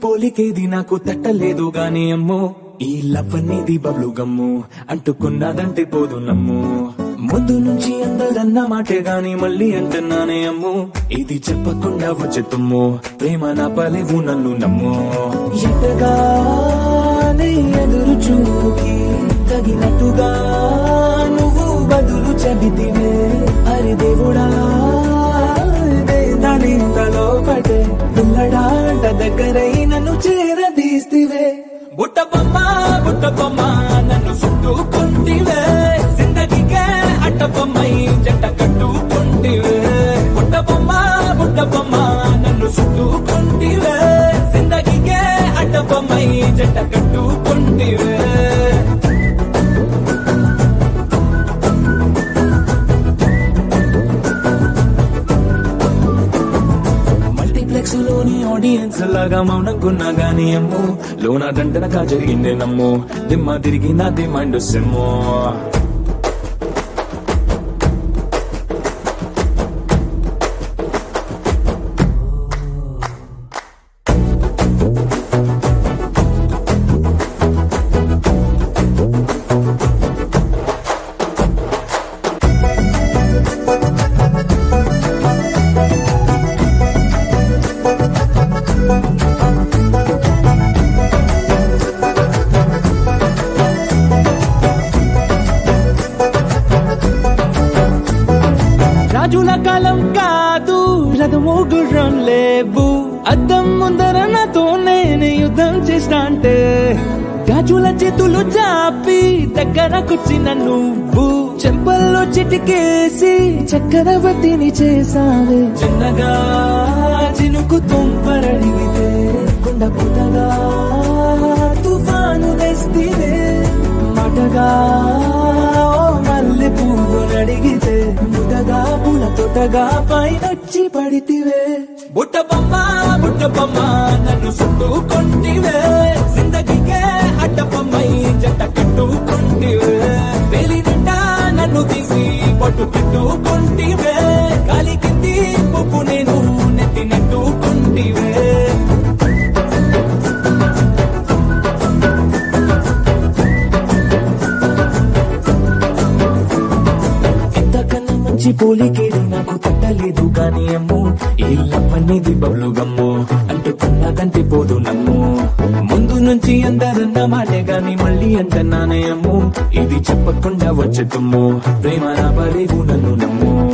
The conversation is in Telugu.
పోలికేది నాకు తట్టలేదు గాని అమ్మో ఈ లవ్ అనేది బబ్లు గమ్ము అంటుకున్నదంటే పోదు నమ్ము ముందు నుంచి అందరన్న మాటే గాని మళ్ళీ అంటున్నానే అమ్ము ఇది చెప్పకుండా వచ్చేతుమ్ము ప్రేమ నా పలేవు నన్ను నమ్ము ఎంతగానే ఎదురు చూకి తగినట్టుగా నువ్వు బదులు చెబితివే అరే దేవుడా దాని తలో పటే పిల్లడాంట దగ్గరై నన్ను చేరదీస్తివే బుట్ట బొమ్మ నన్ను చుట్టుకుంటివే జిందగీకే అట్ట బొమ్మై జంట కట్టుకుంటివే బుట్ట బొమ్మ నన్ను చుట్టుకుంటివే జిందగీకే అట్ట బొమ్మై జంట కట్టుకుంటివే లోని ఆడియన్స్ లాగా మౌనంకున్నా గానీ అమ్ము లోన దండనగా జరిగిందే నమ్ము దిమ్మ తిరిగి నాది మైండ్ సెమ్ము రాజుల కాలం కాదు రథము గుర్రం లేవు అద్దం ముందర నాతో నేను యుద్ధం చేస్తా అంటే గాజుల చేతులు చాపి దగ్గరకొచ్చిన నువ్వు చెంపల్లో చిటికేసి చక్రవర్తిని చేసావే చిన్నగా చినుకు తుంపరడిగితే కుండ పుట్టగా తుఫాను తెస్తివే మాటగా మల్లె పువ్వు నడిగితే ముదగా పుల తొటగా పైనొచ్చి పడితివే బుట్ట బొమ్మ నన్ను చుట్టుకుంటివే జిందగీకే అడ్డ బొమ్మై జంట కట్టుకుంటివే వేలి నిండా నన్ను తీసి పట్టు పెట్టుకుంటివే గాలి కింది పువ్వు నేను నెత్తి నెట్టుకుంటివే పోలికేది నాకు తట్టలేదు గాని అమ్ము ఈ లవ్ అనేది బబ్లు గమ్ము అంటుకున్నదంటే పోదు నమ్ము ముందు నుంచి అందరన్న మాటే గాని మళ్ళీ అంటున్నానే అమ్ము ఇది చెప్పకుండా వచ్చేతుమ్ము ప్రేమ నా పలేవు నన్ను నమ్ము